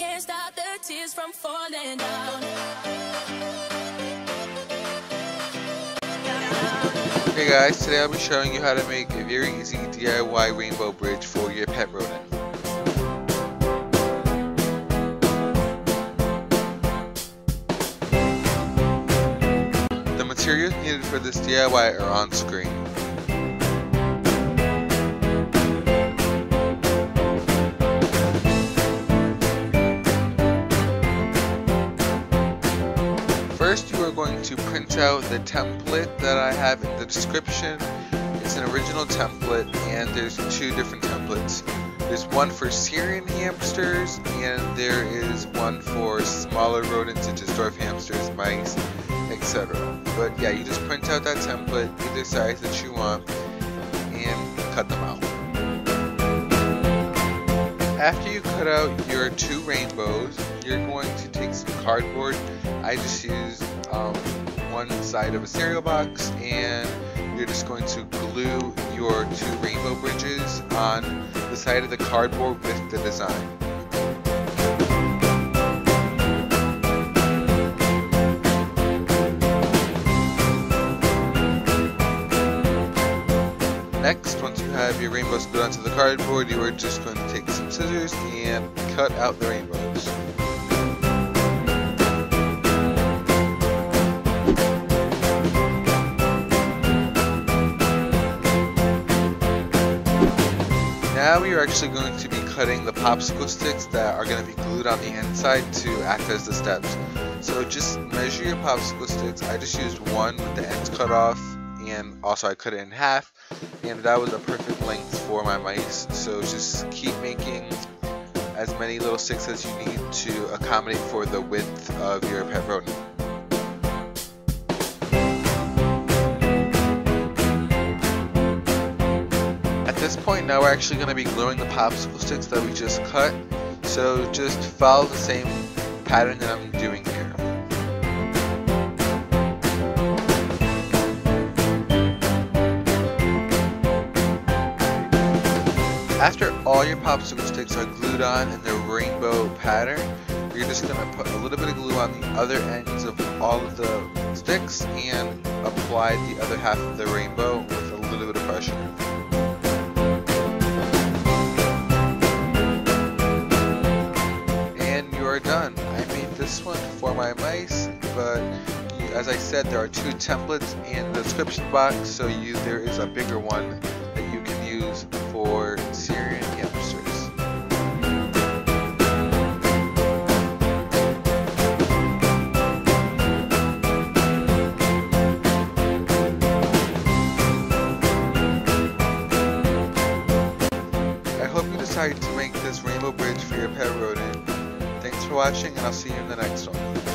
can't stop the tears from falling down. Hey guys, today I'll be showing you how to make a very easy DIY rainbow bridge for your pet rodent. The materials needed for this DIY are on screen. First, you are going to print out the template that I have in the description. It's an original template, and there's two different templates. There's one for SYRIAN hamsters, and there is one for smaller rodents such as dwarf hamsters, mice, etc. But yeah, you just print out that template, either size that you want, and cut them out. After you cut out your two rainbows, you're going to take some cardboard. I just used one side of a cereal box, and you're just going to glue your two rainbow bridges on the side of the cardboard with the design. Next, once you have your rainbows glued onto the cardboard, you are just going to take some scissors and cut out the rainbows. Now we are actually going to be cutting the popsicle sticks that are going to be glued on the inside to act as the steps. So just measure your popsicle sticks. I just used one with the ends cut off, and also I cut it in half, and that was a perfect length for my mice. So just keep making as many little sticks as you need to accommodate for the width of your pet rodent. At this point, now we're actually going to be gluing the popsicle sticks that we just cut, so just follow the same pattern that I'm doing here. After all your popsicle sticks are glued on in the rainbow pattern, you're just going to put a little bit of glue on the other ends of all of the sticks and apply the other half of the rainbow with a little bit of pressure. And you are done. I made this one for my mice, but as I said, there are two templates in the description box, so there is a bigger one that you can use for SYRIAN hamsters. I hope you decide to make this rainbow bridge for your pet rodent. Thanks for watching, and I'll see you in the next one.